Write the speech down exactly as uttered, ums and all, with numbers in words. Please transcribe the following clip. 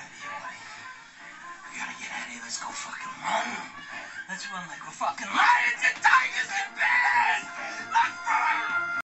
here, buddy. We gotta get out of here. Let's go fucking run. Let's run like we're fucking lions.